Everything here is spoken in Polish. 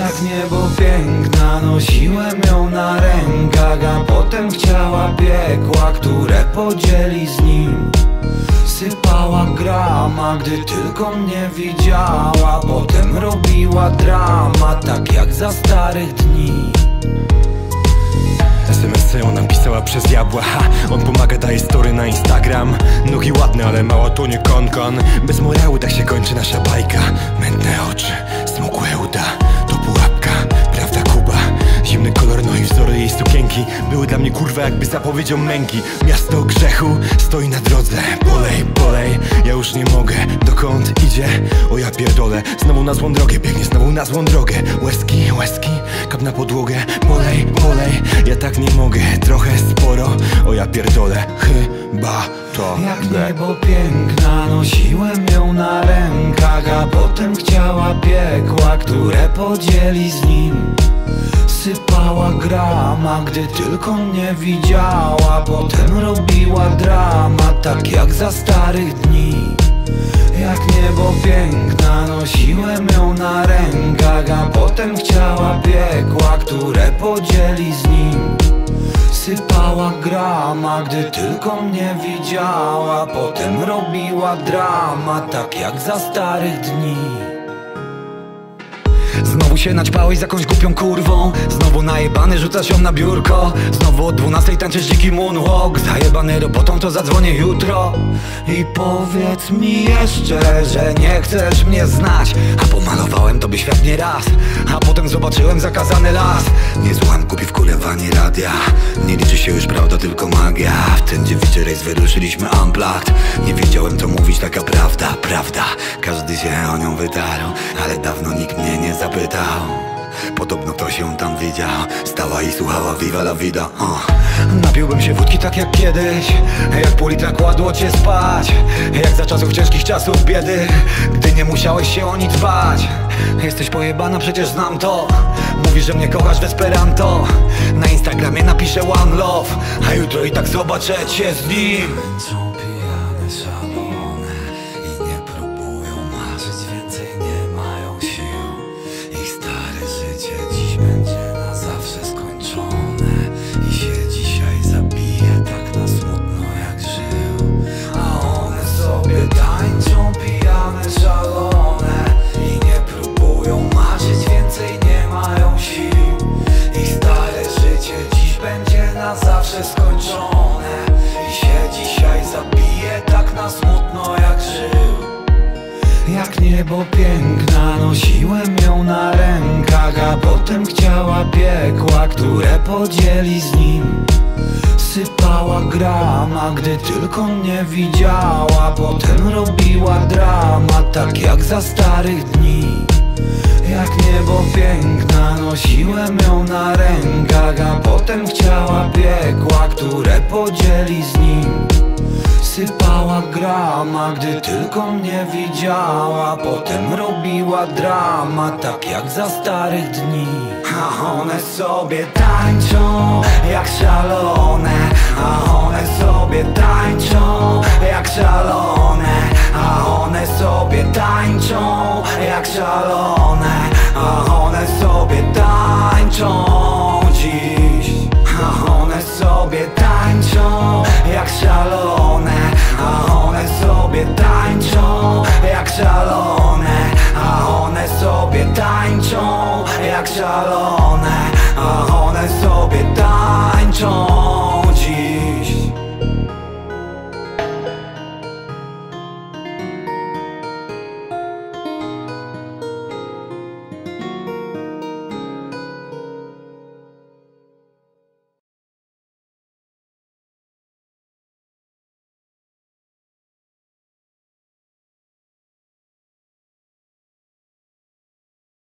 Jak niebo piękna, nosiłem ją na rękach, a potem chciała piekła, które podzieli z nim. Sypała grama, gdy tylko mnie widziała, potem robiła drama, tak jak za starych dni. SMS-y ona pisała przez diabła, on pomaga, daje story na Instagram. Nogi ładne, ale mało to nie konkon. Bez morału tak się kończy nasza bajka. Mętne oczy, smukłe uda, to pułapka, prawda Kuba? Zimny kolor, no i wzory jej sukienki były dla mnie kurwa jakby zapowiedzią męki. Miasto grzechu stoi na drodze, polej, polej, ja już nie mogę. Dokąd idzie? O ja pierdolę, znowu na złą drogę biegnie, znowu na złą drogę. Łezki, łezki, kap na podłogę, polej, polej, ja tak nie mogę, trochę sporo. O ja pierdolę, chyba to jak niebo piękna, nosiłem ją na rękach, a potem chciała piekła, które podzieli z nim. Sypała grama, gdy tylko mnie widziała, potem robiła drama, tak jak za starych dni. Jak niebo piękna, nosiłem ją na rękach, a potem chciała piekła, które podzieli z nim. Sypała grama, gdy tylko mnie widziała, potem robiła drama, tak jak za starych dni. Znowu się naćpałeś z jakąś głupią kurwą, znowu najebany rzucasz ją na biurko. Znowu o 12 tańczysz dziki moonwalk, zajebany robotą to zadzwonię jutro. I powiedz mi jeszcze, że nie chcesz mnie znać, a pomalowałem tobie świat nie raz, a potem zobaczyłem zakazany las. Nie słucham kupi wkulewanie radia, nie liczy się już prawda, tylko magia. W ten dziewiczy rejs wyruszyliśmy unplugged, nie wiedziałem co mówić, taka prawda, prawda. Każdy się o nią wytarł, ale dawno nikt mnie nie zapytał. Podobno ktoś ją tam widział, stała i słuchała Viva la vida. Napiłbym się wódki tak jak kiedyś, jak pół litra kładło cię spać, jak za czasów ciężkich, czasów biedy, gdy nie musiałeś się o nic bać. Jesteś pojebana, przecież znam to. Mówisz, że mnie kochasz w Esperanto, na Instagramie napiszę one love, a jutro i tak zobaczę cię z nim. Męczą pijane, szalone i nie próbują marzyć, więcej nie mają sił. Ich stare życie dziś będzie na zawsze skończone i się dzisiaj zabije tak na smutno jak żył. A one sobie tańczą pijane, szalone i nie próbują marzyć, więcej nie mają sił. Ich stare życie dziś będzie na zawsze skończone i się dzisiaj zabije tak na smutno jak żył. Jak niebo piękna, nosiłem ją na rękach, a potem chciała piekła, które podzieli z nim. Sypała grama, gdy tylko mnie widziała, potem robiła drama, tak jak za starych dni. Jak niebo piękna, nosiłem ją na rękach, a potem chciała piekła, które podzieli z nim. Sypała grama, gdy tylko mnie widziała, potem robiła drama, tak jak za starych dni. A one sobie tańczą jak szalone, a one sobie tańczą jak szalone, a one sobie tańczą jak szalone, a one sobie tańczą dziś. A one sobie tańczą jak szalone,